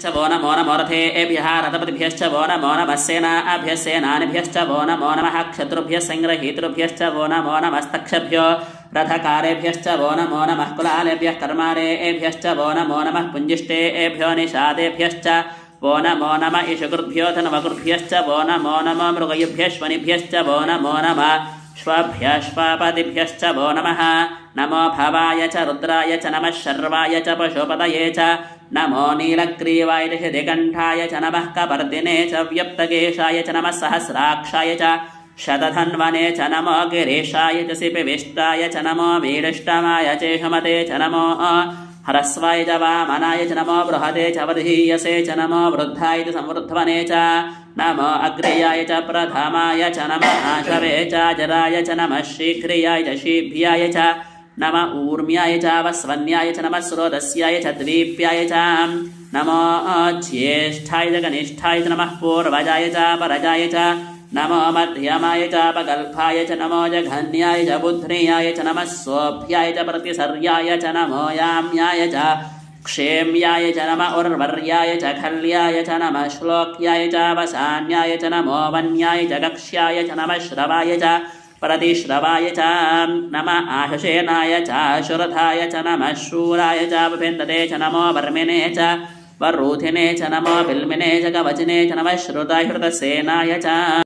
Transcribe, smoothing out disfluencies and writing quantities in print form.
वो नमो नमोरथेभ्यः रथपतिभ्यश्च वो नमो नमः सेनाभ्यः सेनानिभ्यश्च वो नमो नमः क्षत्रुभ्यः संग्रहीतृभ्यश्च वो नमो नमस्तक्षभ्यो रथकारेभ्यश्च वो नमो नमः कुलालेभ्यः कर्मारेभ्यश्च वो नमो नमः पुञ्जिष्टेभ्यो निषादेभ्यश्च वो नमो नमः इषुकृभ्यो धनवकृभ्यश्च वो नमो नमः मृगयुभ्यश्वनिभ्यश्च वो नमो नमः श्वाभ्यश्वापदिभ्यश्च वो नमः नमो भवाय च रुद्राय च नमः शर्वाय च पशुपतये च नमो नीलग्रीवाय च शितिकण्ठाय च नमः कपर्दिने च व्यप्तकेशाय च नमः सहस्राक्षाय च शतधन्वने च नमो गिरीशाय च सिपिविष्टाय च नमो मीडिष्टमाय चेषमते च नमो ह्रस्वाय च वामनाय च नमो बृहते च वधीयसे च नमो वृद्धाय च संवृद्धवने च नमो अग्र्याय च प्रथमाय च नमः आशवे च जराय च नमः शीघ्रियाय च शीभ्याय च नमः ऊर्म्याय च वस्वन्याय च नमः स्रोतस्याय च द्वीप्याय च नमो ज्येष्ठाय च कनिष्ठाय च नमः पूर्वजाय च परजाय च नमो मध्यमाय च अपगल्भाय च नमो जघन्याय च बुध्नियाय च नमः सोऽभ्याय च प्रतिसर्याय च नमो याम्याय च क्षेम्याय च नमः उर्वर्याय च खल्याय च नमः श्लोक्याय च वसान्याय च नमो वन्याय च कक्ष्याय च नमः श्रवाय च प्रतिश्रवाय च नमः आशसेनाय च शुरथाय च नमः शूराय च विभिन्दते च नमो वर्मिने च वरूथिने च नमो बिल्मिने च कवचिने च नमः श्रुताय श्रुतसेनाय च